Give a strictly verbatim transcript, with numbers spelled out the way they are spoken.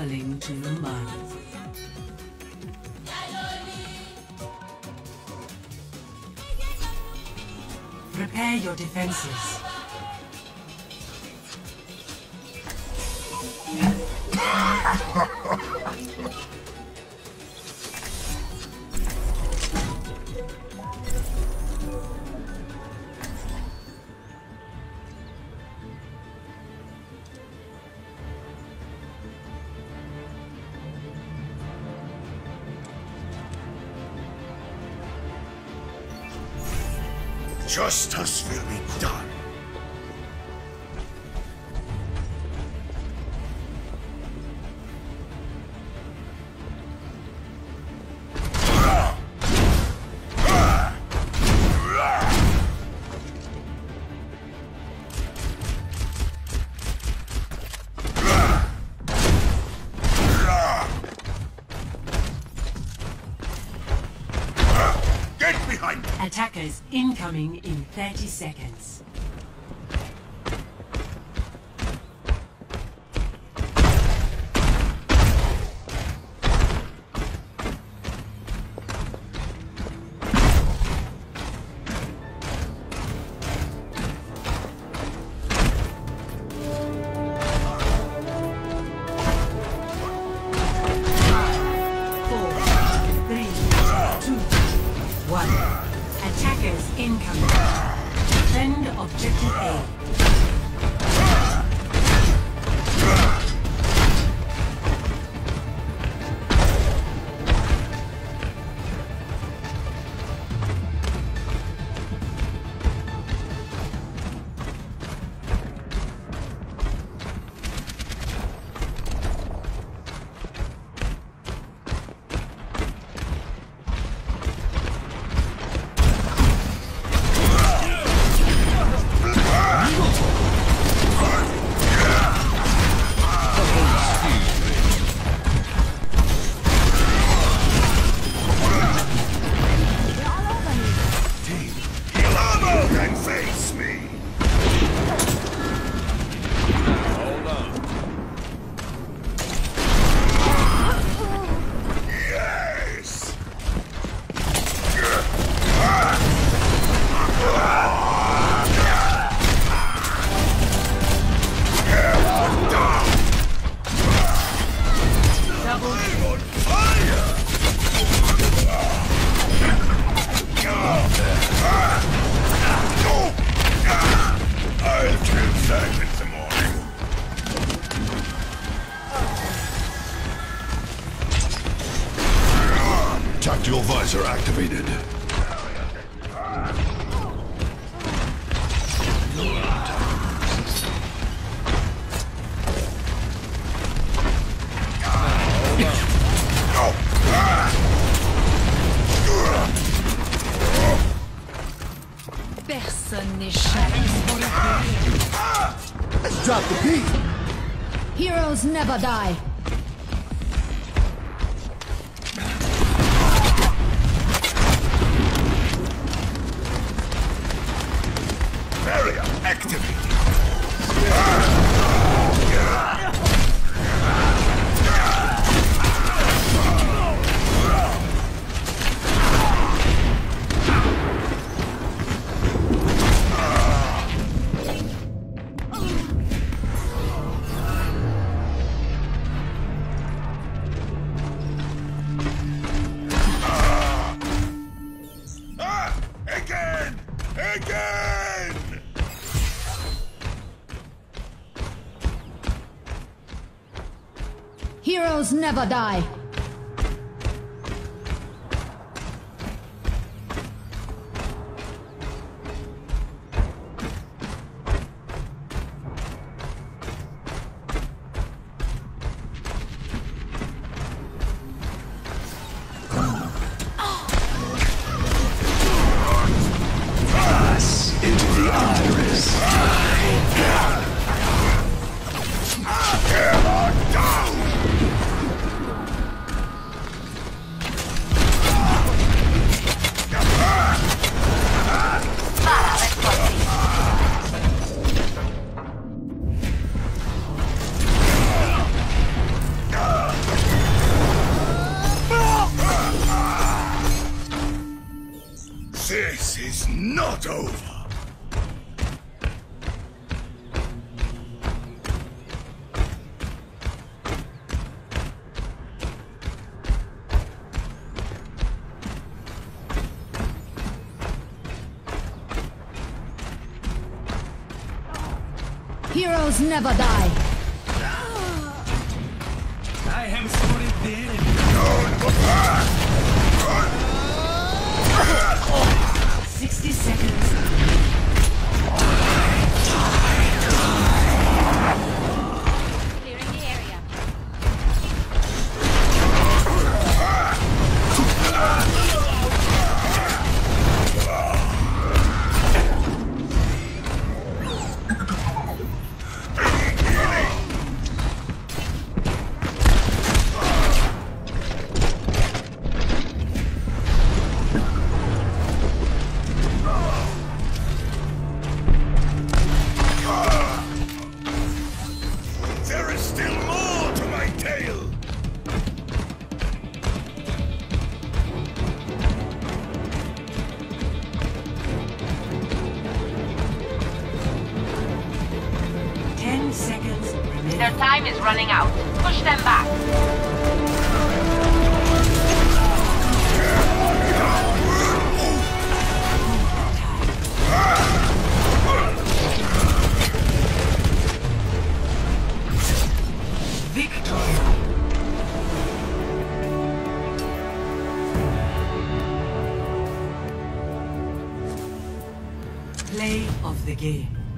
traveling to Mumbai. Prepare your defenses. Justice will be done. Attackers incoming in thirty seconds. Attackers incoming. Defend objective A. Tactical visor activated. Personne n'échappe. Let's drop the beat. Heroes never die. Barrier activated. Again! Again! Heroes never die. Into the iris. Down! is not over. Heroes never die. I have spotted the enemy. sixty seconds. Clearing the area. There is still more to my tale. Ten seconds remaining. Their time is running out. Push them back. Victory. Play of the game.